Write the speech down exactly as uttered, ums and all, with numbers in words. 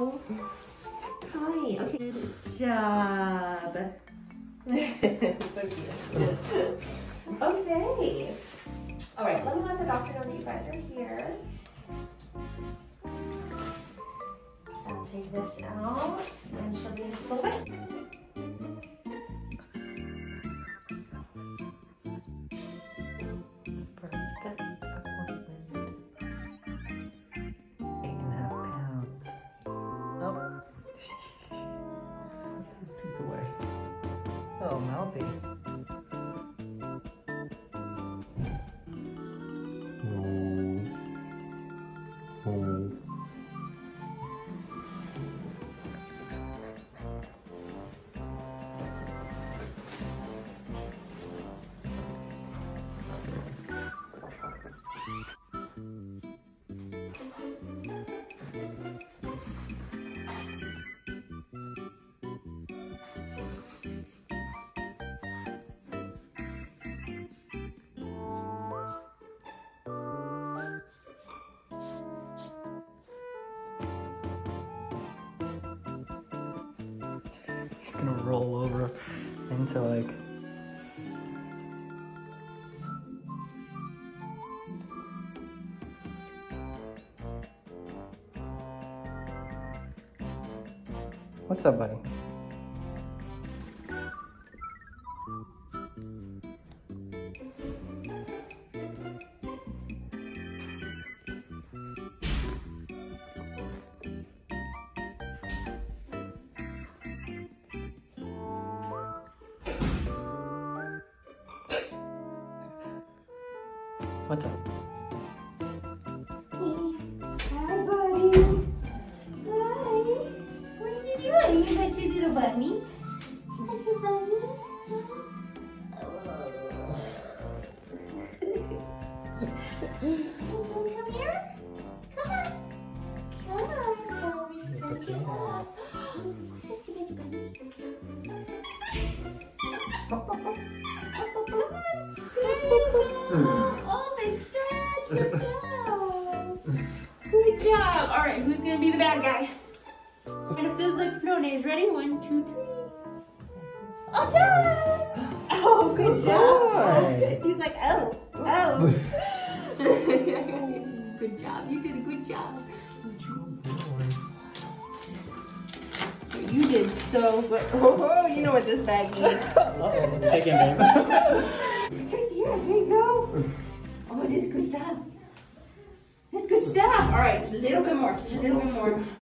Hello. Hi. Okay. Good job. So cute. Okay. All right. Let me let the doctor know that you guys are here. I'll take this out, and she'll be just a little bit. First vet appointment. Eight and a half pounds. Oh. Just took away. Oh, mouthy. Oh. Oh. He's gonna roll over into like what's up, buddy? What's up? Hi, buddy. Hi. What are you doing? You got your little bunny. Got your bunny. Oh. Come here. Come on. Come on, Tommy. Let's get up. What's this? You got your bunny. Come on. Oh, big stretch. Good job. Good job. All right, who's gonna be the bad guy? And it feels like Flonase. Ready? One, two, three. Oh, done. Oh, good job. He's like, oh, oh. Good job. You did a good job. You did so good. Oh, you know what this bag means. Uh-oh. Take it, babe. It's right here. There you go. Oh, this is good stuff. That's good stuff. All right, a little bit more. A little bit more.